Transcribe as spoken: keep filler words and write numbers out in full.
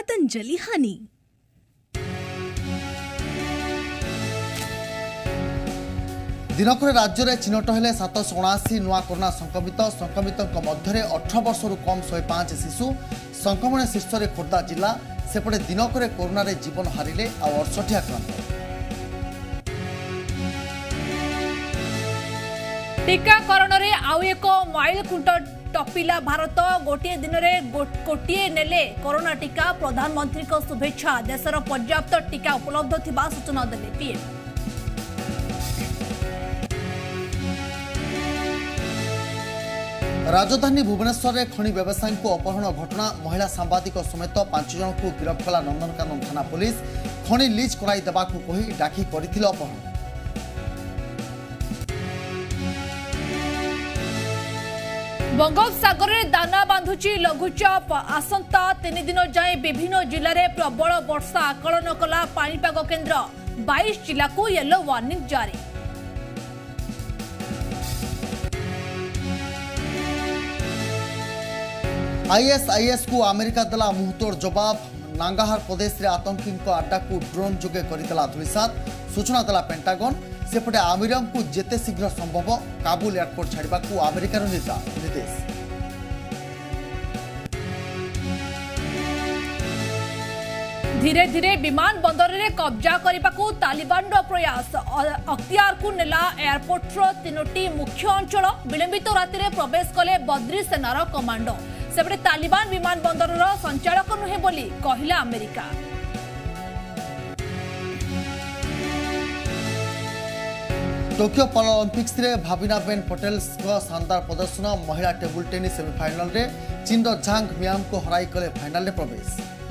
पतंजलि हनी। दिनक राज्य में चिन्हट हेले सातश अणाशी नुआ कोरोना संक्रमित संक्रमित मध्य अठारह वर्ष कम शहे पांच शिशु संक्रमण शीर्ष में खोर्धा जिला सेपटे दिनक कोरोना जीवन हारिले अड़सठ आक्रांत। टीकाकरण में आउ एक माइल खुंट टपिला भारत। गोटे दिन में कोटिए नेले कोरोना टीका। प्रधानमंत्री को शुभेच्छा। देशर पर्याप्त टीका उपलब्ध थिबा सूचना देले पीएम। राजधानी भुवनेश्वर में खनि व्यवसायी को अपहरण घटना। महिला सांबादिक समेत पांच जन को गिरफ्त कला नंदनकानन थाना पुलिस। खनि लीज कराई देबाकू कही डाकी करथिले अपहरण। बंगोपसागर में दाना बांधुची लघुचाप। आसंता तीन दिन जाए विभिन्न जिले में प्रबल वर्षा आकलन कला पाणीपाग केन्द्र। बाईस जिला को येलो वार्निंग जारी। आईएसआईएस को अमेरिका देला मुहतोड़ जवाब। नांगाहार प्रदेश में आतंकी अड्डा को ड्रोन जोगे करदेला धूलिसात। सूचना देला पेंटागन। सेपटे आमिरम को जेते शीघ्र संभव काबुल एयरपोर्ट छाड़वा को अमेरिकार निर्देश। धीरे धीरे विमान बंदर में कब्जा करने को तालिबान प्रयास। अख्तियार को नेला एयरपोर्ट तीनोटी मुख्य अंचल। विलंबित राति में प्रवेश कले बद्री सेनार कमांडो। सेपटे तालिबान विमान बंदर संचालक नुहे बोली कहला अमेरिका। टोकियो पारालंपिक्स रे भाविनाबेन पटेल शानदार प्रदर्शन। महिला टेबुल टेनिस सेमीफाइनल रे चीन झांग मियांग को हराई कले फाइनल रे प्रवेश।